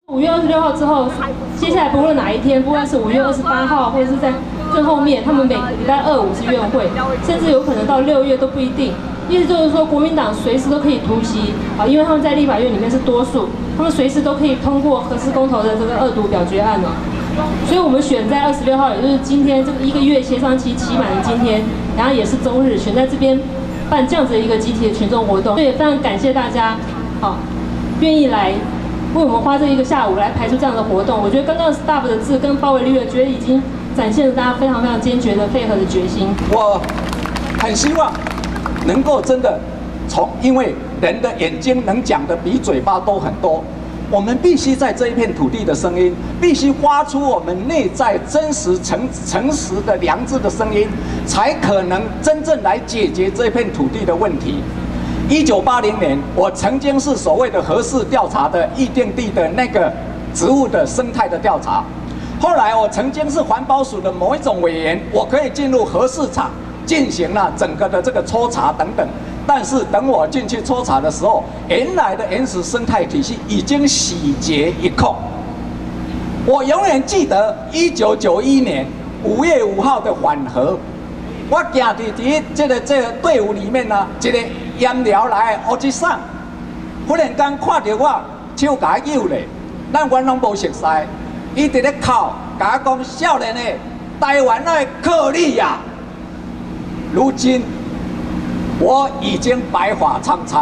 5月26号之后，接下来不论哪一天，不论是5月28号，或者是在最后面，他们每个礼拜2、5是院会，甚至有可能到6月都不一定。意思就是说，国民党随时都可以突袭啊，因为他们在立法院里面是多数，他们随时都可以通过核四公投的这个2读表决案哦。所以我们选在26号，也就是今天这个1个月协商期期满的今天，然后也是周日，选在这边办这样子的一个集体的群众活动。所以也非常感谢大家，好，愿意来为我们花这一个下午来排出这样的活动。我觉得刚刚 staff 的字跟包围率，觉得已经展现了大家非常非常坚决的配合的决心。 我很希望能够真的因为人的眼睛能讲的比嘴巴都很多。我们必须在这一片土地的声音，必须发出我们内在真实、诚实的良知的声音，才可能真正来解决这片土地的问题。1980年，我曾经是所谓的核四调查的议定地的那个植物的生态的调查，后来我曾经是环保署的某一种委员，我可以进入核四厂进行了整个的这个抽查等等。但是等我进去抽查的时候，原来的原始生态体系已经洗劫一空。我永远记得1991年5月5号的反核，我行在这个队伍里面呢，一个烟寮来的乌吉桑，忽然间看到我手甲扭咧，咱原拢无熟悉，伊伫咧哭，甲我讲少年的台湾的克利亚，如今。我已经白发苍苍，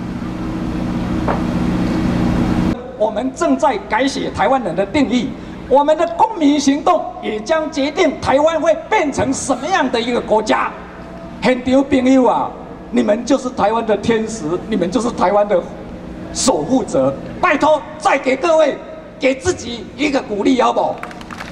我们正在改写台湾人的定义，我们的公民行动也将决定台湾会变成什么样的一个国家。现场朋友啊，你们就是台湾的天使，你们就是台湾的守护者，拜托再给各位给自己一个鼓励，好不好？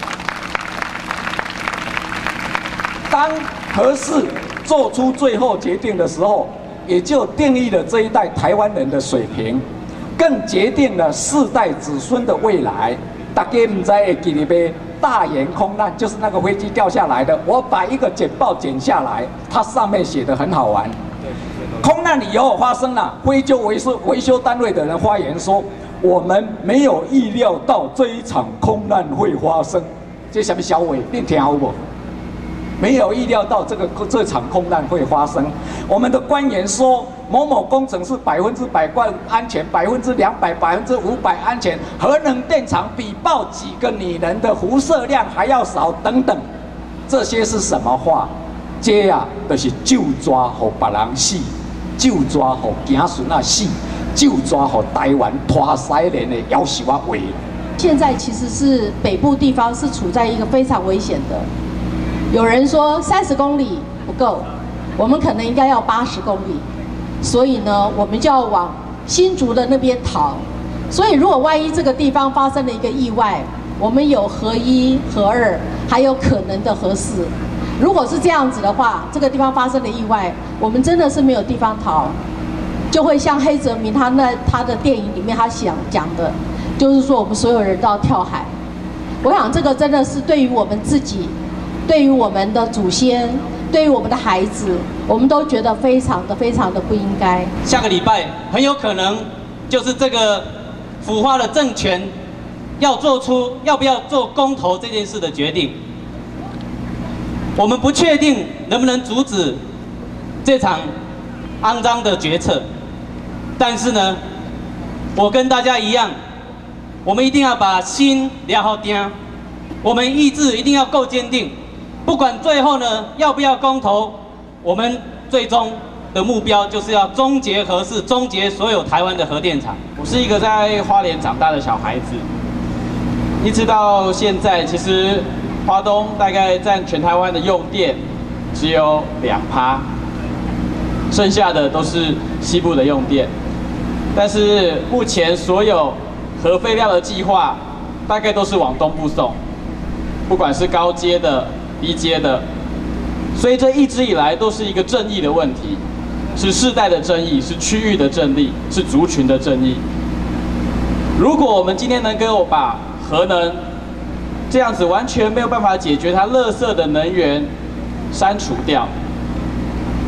当核四做出最后决定的时候，也就定义了这一代台湾人的水平，更决定了世代子孙的未来。大家唔知会记得呗？大岩空难就是那个飞机掉下来的。我把一个简报剪下来，它上面写的很好玩。空难以后发生了，灰就维修单位的人发言说：“我们没有意料到这一场空难会发生。”这什么小伟，你听好不？没有意料到这场空难会发生。我们的官员说，某某工程是100%安全，200%、500%安全，核能电厂比爆几个女人的辐射量还要少，等等。这些是什么话？这啊，就是就抓互别人死，就抓互子孙啊死，就抓互台湾拖西连的要求啊为。 现在其实是北部地方是处在一个非常危险的。有人说30公里不够，我们可能应该要80公里，所以呢，我们就要往新竹的那边逃。所以，如果万一这个地方发生了一个意外，我们有核1、核2，还有可能的核4。如果是这样子的话，这个地方发生了意外，我们真的是没有地方逃，就会像黑泽明他的电影里面他想讲的，就是说我们所有人都要跳海。我想这个真的是对于我们自己。对于我们的祖先，对于我们的孩子，我们都觉得非常的不应该。 下个礼拜很有可能就是这个腐化的政权要做出要不要做公投这件事的决定。我们不确定能不能阻止这场肮脏的决策，但是呢，我跟大家一样，我们一定要把心抓好定，我们意志一定要够坚定。不管最后呢要不要公投，我们最终的目标就是要终结核四，终结所有台湾的核电厂。我是一个在花莲长大的小孩子，一直到现在，其实花东大概占全台湾的用电只有2%，剩下的都是西部的用电。但是目前所有核废料的计划，大概都是往东部送，不管是高阶的。低阶的，所以这一直以来都是一个正义的问题，是世代的正义，是区域的正义，是族群的正义。如果我们今天能够把核能这样子完全没有办法解决它垃圾的能源删除掉，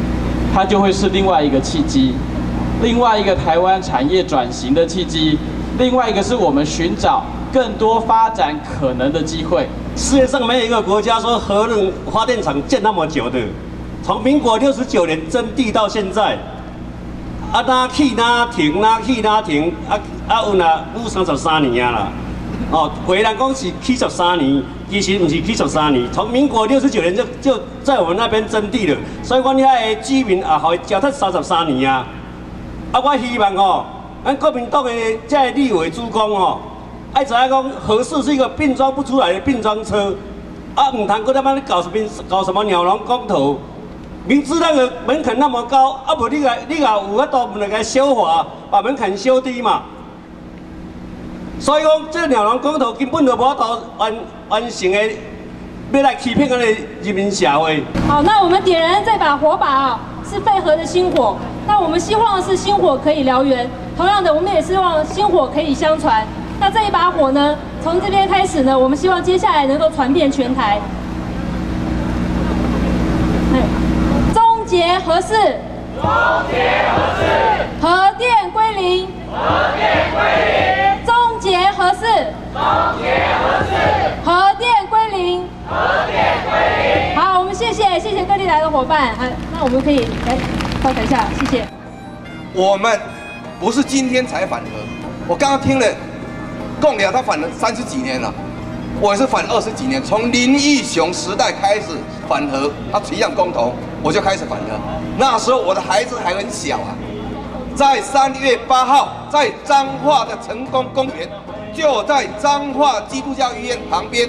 它就会是另外一个契机，另外一个台湾产业转型的契机， 另外一个是我们寻找更多发展可能的机会。 世界上没有一个国家说核能发电厂建那么久的，从民国69年征地到现在，哪起哪停，哪起哪停，有33年啦。哦，有人讲是起13年，其实不是起13年，从民国69年就在我们那边征地了，所以阮遐个居民也互交替33年啊。我希望哦，咱国民党的这立委主公哦，爱知影讲核四是一个并装不出来的并装车，唔通搁他妈搞什么鸟笼公投，明知那个门槛那么高，无你也有法度来个修法，把门槛修低嘛。所以讲，这个鸟笼公投根本就无法度完成的，要来欺骗咱的人民社会。 好，那我们点燃这把火把啊，是废核的星火。那我们希望是星火可以燎原，同样的，我们也希望星火可以相传。那这一把火呢，从这边开始呢，我们希望接下来能够传遍全台。终结核四，终结核四，核电归零，核电归零，终结核四，终结核四，核电归零，核电归零。好，我们谢谢各地来的伙伴，那我们可以来到台下，谢谢。 我们不是今天才反核，我刚刚听了共寮他反了30几年了，我也是反20几年，从林义雄时代开始反核，他提倡公投，我就开始反核。那时候我的孩子还很小啊，在3月8号，在彰化的成功公园，就在彰化基督教医院旁边，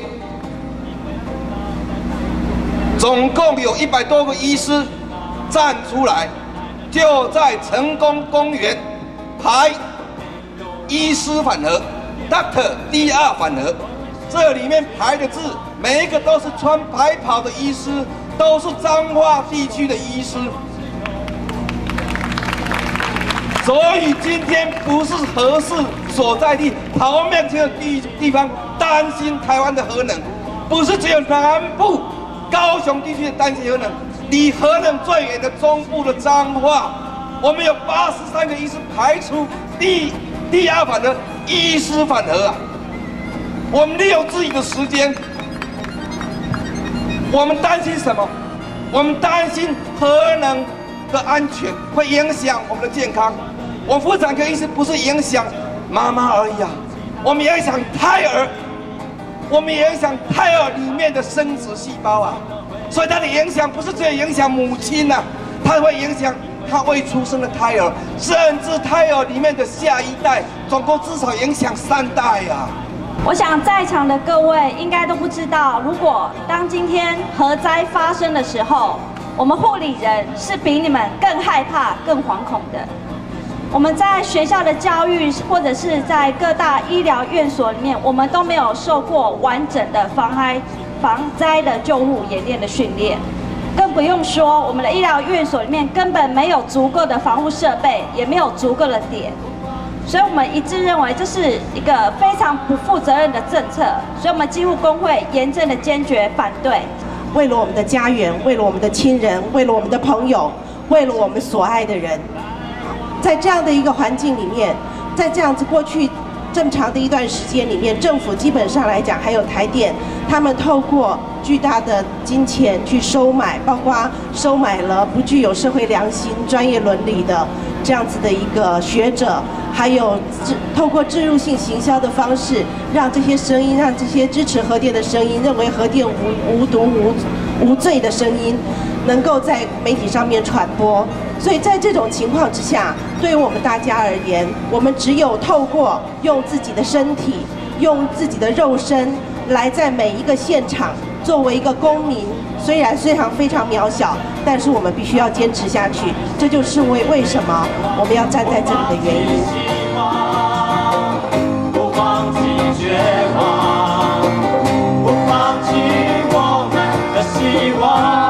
总共有100多个医师站出来，就在成功公园排医师反核 ，Dr. DR 反核，这里面排的字，每一个都是穿白袍的医师，都是彰化地区的医师。所以今天不是核四所在地桃面区的地方担心台湾的核能，不是只有南部高雄地区的担心核能，离核能最远的中部的彰化，我们有83个医师排除第二反核，医师反核啊！我们利用自己的时间，我们担心什么？我们担心核能的安全会影响我们的健康。我们妇产科医师不是影响妈妈而已啊，我们也影响胎儿，我们也影响胎儿里面的生殖细胞啊。所以它的影响不是只有影响母亲呐，它会影响他未出生的胎儿，甚至胎儿里面的下一代，总共至少影响3代啊。 我想在场的各位应该都不知道，如果当今天核灾发生的时候，我们护理人是比你们更害怕、更惶恐的。我们在学校的教育，或者是在各大医疗院所里面，我们都没有受过完整的防灾的救护演练的训练，更不用说我们的医疗院所里面根本没有足够的防护设备，也没有足够的点。所以我们一致认为这是一个非常不负责任的政策，所以我们基护工会严正的坚决反对。 为了我们的家园，为了我们的亲人，为了我们的朋友，为了我们所爱的人，在这样的一个环境里面，在这样子过去这么长的一段时间里面，政府基本上来讲，还有台电，他们透过巨大的金钱去收买，包括收买了不具有社会良心、专业伦理的这样子的一个学者，还有透过置入性行销的方式，让这些声音，让这些支持核电的声音，认为核电无毒无罪的声音，能够在媒体上面传播。所以在这种情况之下，对于我们大家而言，我们只有透过用自己的身体，用自己的肉身，来在每一个现场作为一个公民，虽然非常渺小，但是我们必须要坚持下去。这就是为什么我们要站在这里的原因。不放弃绝望，不放弃我们的希望。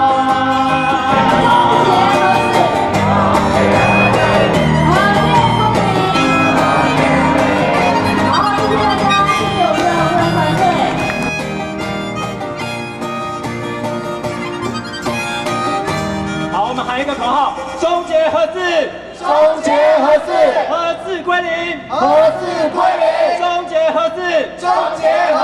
喊一个口号：终结核四，终终结核四， 核四归零， 核四归零， 终结核四， 终结核